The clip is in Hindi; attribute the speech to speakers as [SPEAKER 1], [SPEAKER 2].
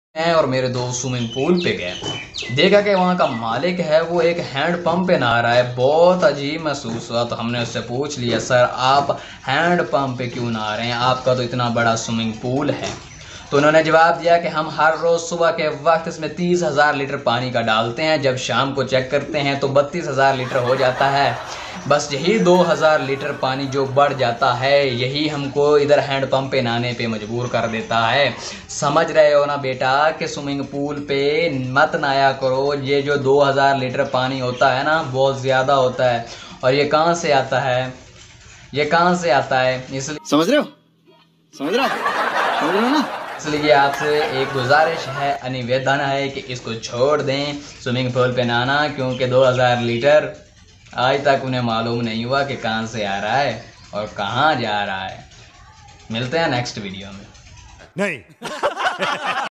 [SPEAKER 1] हैं और मेरे दोस्त स्विमिंग पूल पे गए। देखा कि वहाँ का मालिक है वो एक हैंड पंप पे नहा रहा है। बहुत अजीब महसूस हुआ तो हमने उससे पूछ लिया, सर आप हैंड पंप पे क्यों नहा रहे हैं, आपका तो इतना बड़ा स्विमिंग पूल है। तो उन्होंने जवाब दिया कि हम हर रोज़ सुबह के वक्त इसमें 30,000 लीटर पानी का डालते हैं, जब शाम को चेक करते हैं तो 32,000 लीटर हो जाता है। बस यही 2,000 लीटर पानी जो बढ़ जाता है यही हमको इधर हैंड पंप पे नहाने पे मजबूर कर देता है। समझ रहे हो ना बेटा कि स्विमिंग पूल पे मत नहाया करो। ये जो 2,000 लीटर पानी होता है ना बहुत ज़्यादा होता है। और ये कहाँ से आता है, ये कहाँ से आता है, इसलिए
[SPEAKER 2] समझ रहे हो, समझ रहे हो, समझ रहे हो ना।
[SPEAKER 1] इसलिए आपसे एक गुजारिश है, निवेदन है कि इसको छोड़ दें स्विमिंग पूल पे नहाना, क्योंकि 2,000 लीटर आज तक उन्हें मालूम नहीं हुआ कि कहाँ से आ रहा है और कहाँ जा रहा है। मिलते हैं नेक्स्ट वीडियो में।
[SPEAKER 3] नहीं